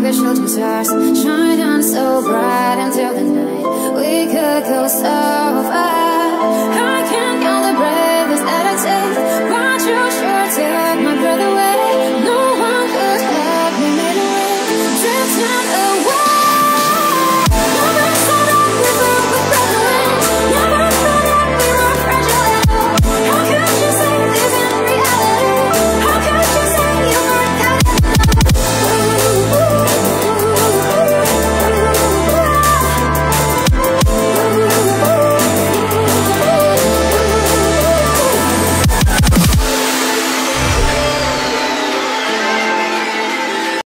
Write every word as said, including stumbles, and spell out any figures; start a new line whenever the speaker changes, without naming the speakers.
shooting stars shine on so bright until the night we could go so